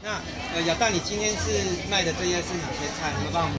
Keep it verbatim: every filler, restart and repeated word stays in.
那呃，亚当，你今天是卖的这些是哪些菜？你们帮我们。